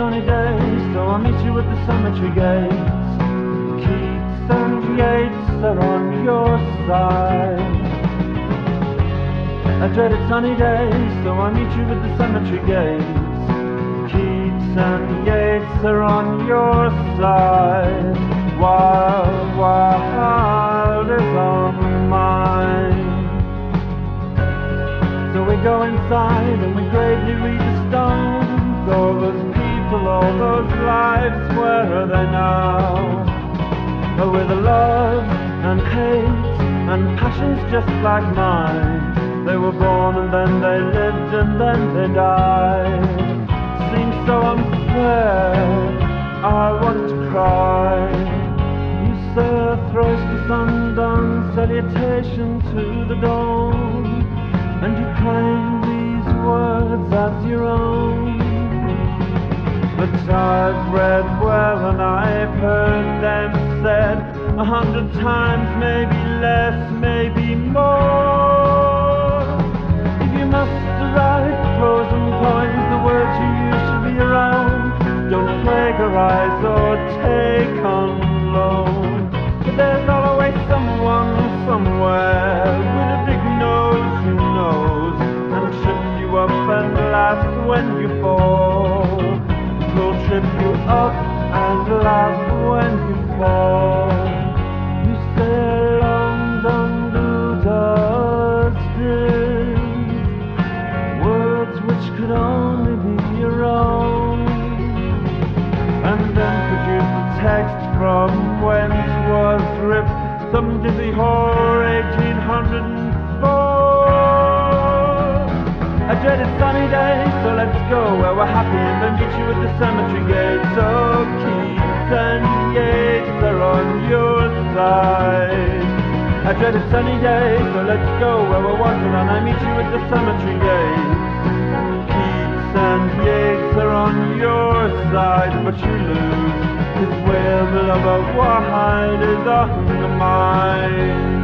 sunny day, so I'll meet you at the cemetery gates. Keats and Yeats are on your side. A dreaded sunny day, so I'll meet you at the cemetery gates. Keats and Yeats are on your side. Wild, wild is on mine. So we go inside and we gravely read the stones. All those people, all those lives, where are they now? Oh, with love and hate and passions just like mine. They were born and then they lived and then they died. Seems so unfair, I want to cry. You say a thrice to sundown salutation to the dawn, and you claim these words as your own. But I've read well and I've heard them said 100 times, maybe less, maybe more. If you must write prose and poems, the words you use should be your own. Don't plagiarize or take on loan. But there's always someone somewhere with a big nose who knows and trips you up and laughs when you fall. Will trip you up and laugh when you fall. You say long done do dusted, words which could only be your own, and then produce the text from whence was ripped some dizzy whore 1804. A dreaded sunny day, so let's go where we're happy and then meet you at the cemetery gate. So Keats and Yeats are on your side. A dreaded sunny day, so let's go where we're wanted and I meet you at the cemetery gate. Keats and Yeats are on your side, but you lose. His will of a wide is on mine.